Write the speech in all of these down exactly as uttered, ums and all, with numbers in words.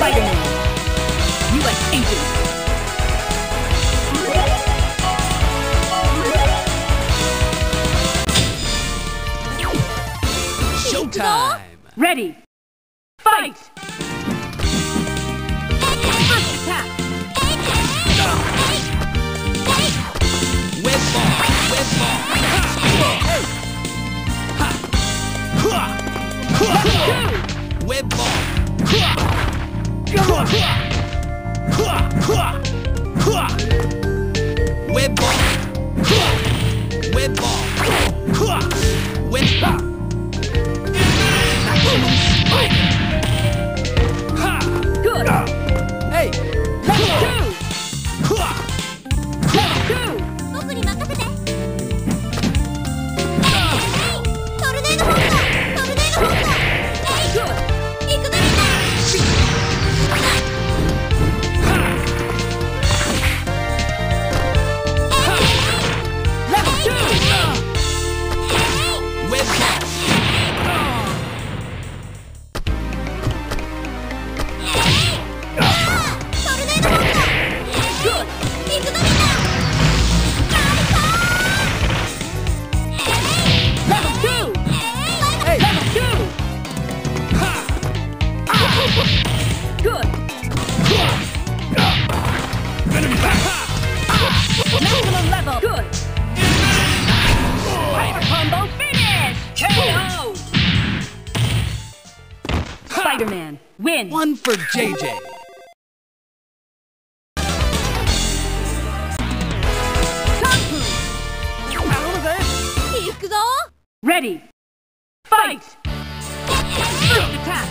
Spider-Man, U S Agent. Showtime! Ready! Fight! First attack! Web ball! Web ball! Web ball! Web ball! Web ball! Web ball! Good! Hey! Level two! Level two! 僕に任せて。トルネードホンド、トルネードホンド。 Good! 行くぞみんな。 Level two! Web ball! Good! 行くぞみんな。 Level two! Hey! Level two! Good! Maximum level! Good! Hyper combo finish! K O! Spider-Man, win! One for J J. Kung Fu! 行くぞ。 Ready! Fight! First attack!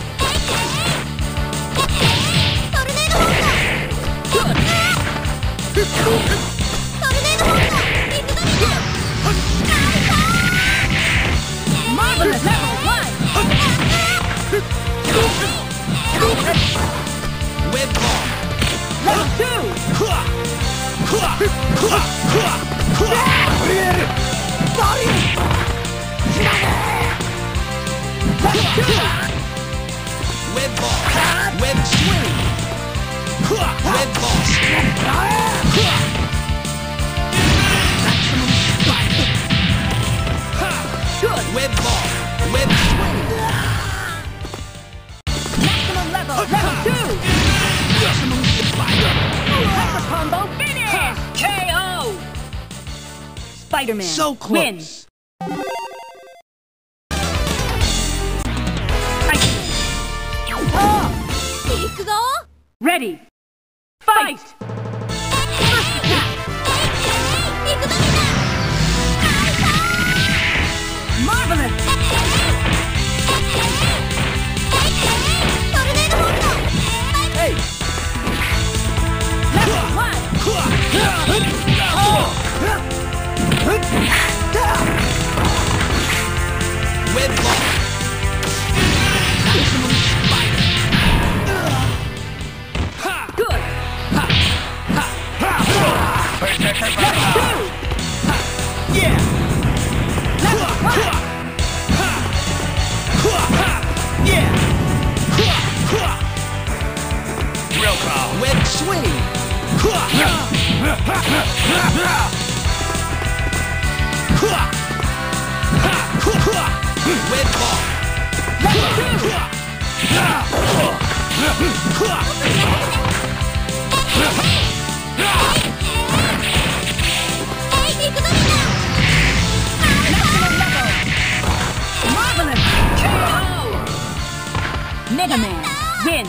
トルネードホンド。 Good! トルネードホンド。行くぞみんな。 Marvelous! Level one! Web ball! Level two! Level two! Web ball! Web swing! Web ball! Maximum spider! Good! Web ball! Web swing! Maximum level! Level two! Maximum spider! Hyper combo finish! K O! Spider-Man, So win! close! Iceman, 行くぞ。 ready! Fight! First attack! 行くぞみんな。 Marvelous! トルネードホンド。 Hey! Level one! Web ball! Maximum spider! Good! Level two! Yeah! Level one! Yeah! Real power! Web swing! Web ball! Level two! 行くぞみんな。 Maximum level! Marvelous! K O! Mega Man, win!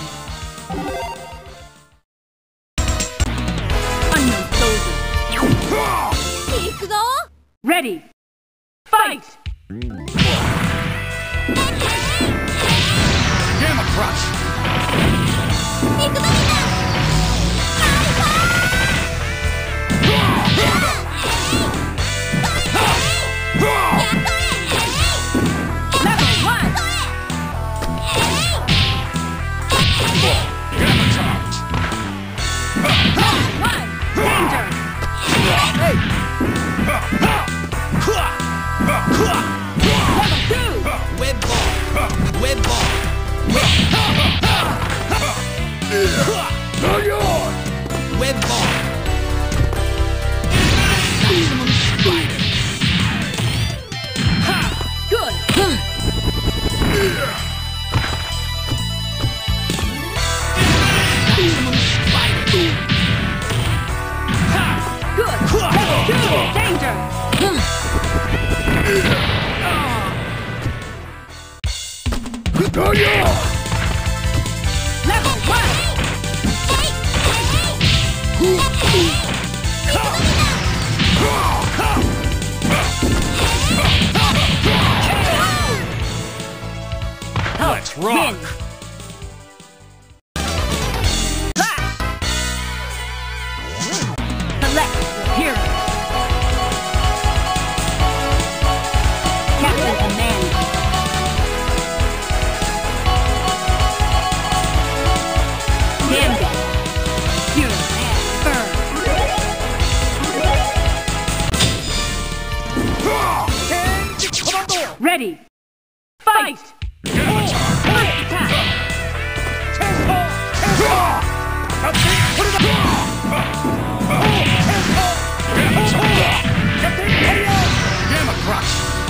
Unknown soldier, 行くぞ。 ready! Fight! Gamma Crush! 行くぞみんな。 Level one! Gamma Charge! Level one! Danger! Hey! Level Level one. Let's rock! Select hero. Captain Command. Gambit. Hero and Burn. Ready. Fight! First attack. Gamma Crush!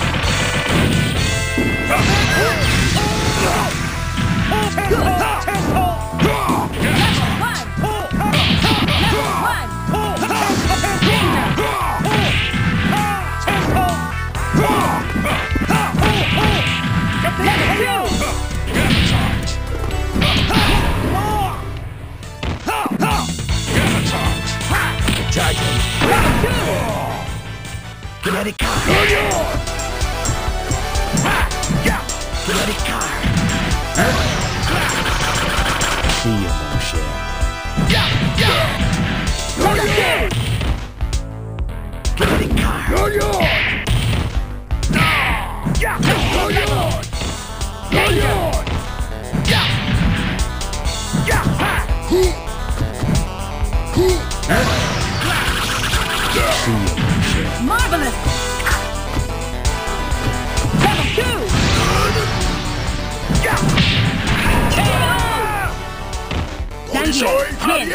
Kinetic card! Kinetic card! See you, mon cher. Kinetic card! Marvelous! Level two! K O! Daniel, win!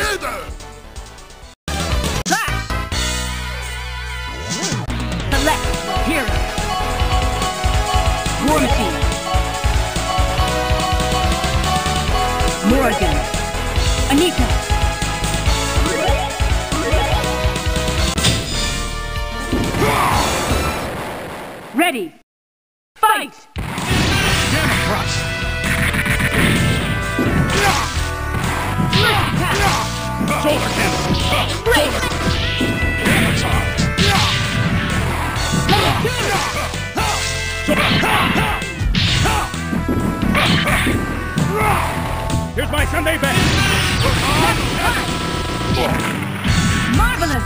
Flash! Select hero. War Machine. Morgan. Anita. Ready. Fight! Gamma Crush! Solar Cannon! Gamma Charge! Here's my Sunday best! Marvelous!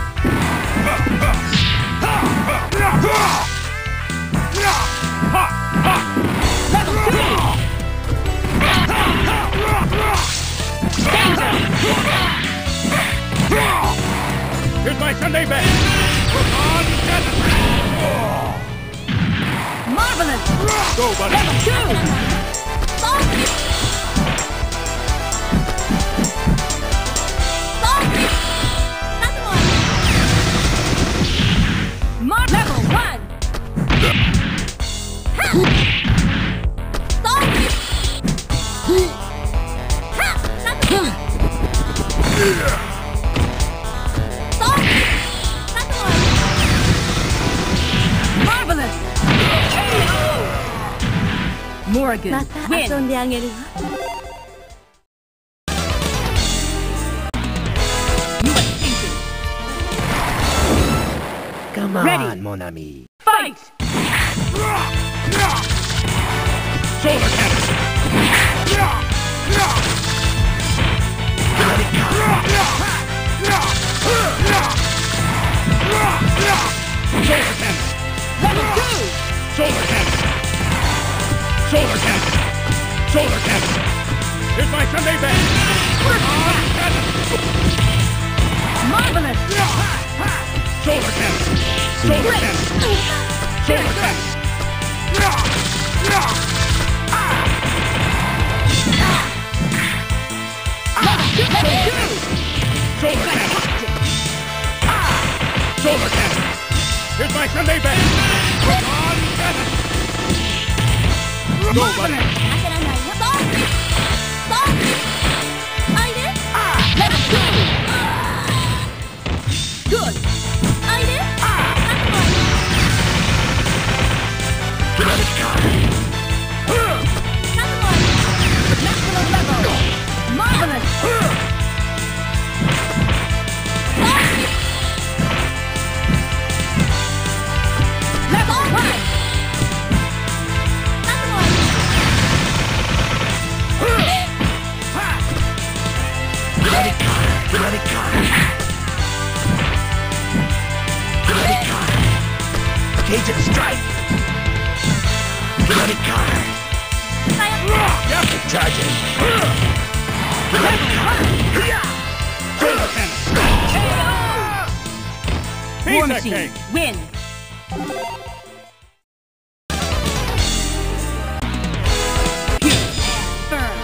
Level two! Danger! Here's my Sunday best! Marvelous! Go, buddy! Level two! Mar level one! Marvelous! K O! Morgan, また win! 遊んであげるわ。 You are thinking. Come Ready. on, mon ami! Fight! Solar Cannon! Kinetic card! Solar Cannon! Level two! Solar Cannon! Solar Cannon! Solar Cannon! Here's my Sunday best! Marvelous! Solar Cannon! Solar Cannon! Solar Cannon! Solar Cannon! Solar Cannon! Here's my Sunday best! On Cannon! Go, buddy! 焦らないよ。そうそうおいで Level two! Good! おいで Kinetic card! 覚悟 Bloody car! Bloody car! Bloody car! Cajun strike! Bloody car! Yep! Charging! Bloody car! Solar cannon! War Piece of Machine, cake! win. Burn.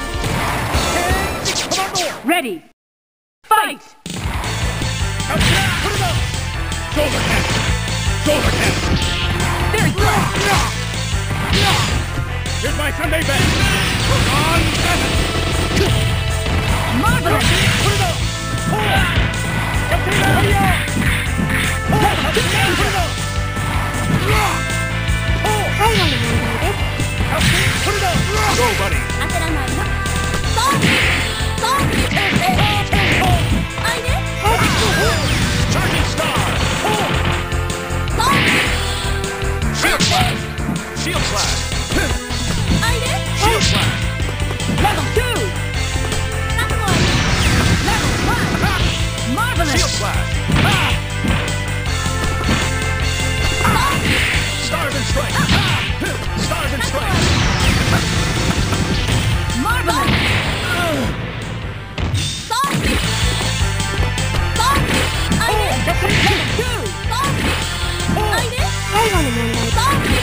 Ready. Fight! Put it up! Solar cannon! Solar cannon! Very close. Here's my Sunday best! On cannon! Marvelous! Put it up! Pull! Captain Mario! Pull! Put it up! Pull! 最後の問題です Captain, put it up! Go, buddy! 当たらないのそうそうあいで Charging star! Pull! そう Shield slash! Shield slash! あいで Shield slash! Level two! 覚悟あり Level one! Marvelous! Shield slash! Starve and strike! Starve and strike! Marvelous! そうそうあいで Level two! そうあいで最後の問題そう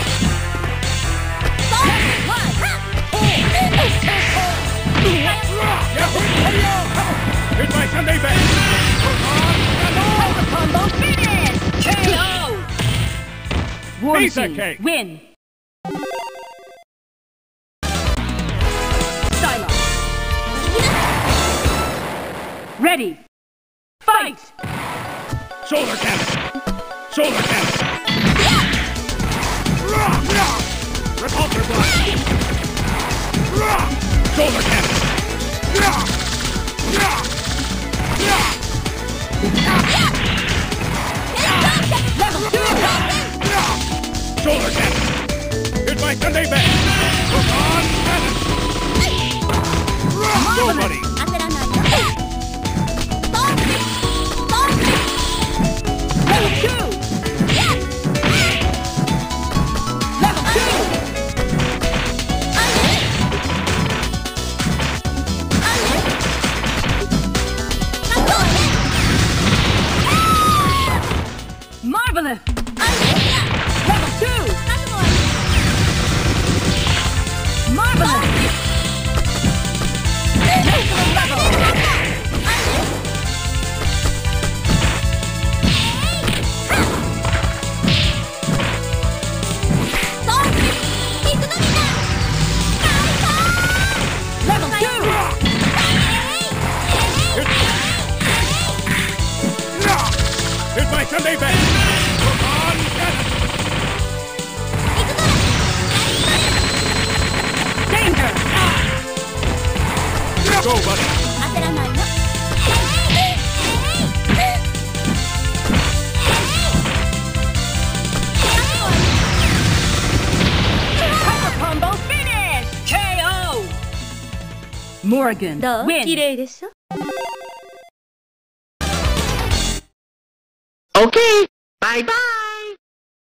そう One! Here's my Sunday best! Hyper combo finish! K O! War Piece of Machine, cake. win. Stylo. Ready. Fight! Solar cannon! Solar cannon! Repulsor blast! Solar cannon! Level two! Solar cannon! Here's my Sunday best! On cannon! Go, buddy! 当たらないのそうそう Level two! Level two! あいであいで覚悟あり Marvelous! あいで Level two! 覚悟あり Marvelous! Excellent level! あいで そう水のみだ Level two! Here's my Sunday best! On cannon! Danger! Go, buddy! 当たらないの Hyper combo finish! K O! Morgan, どう win! 綺麗でしょ Okay, bye bye.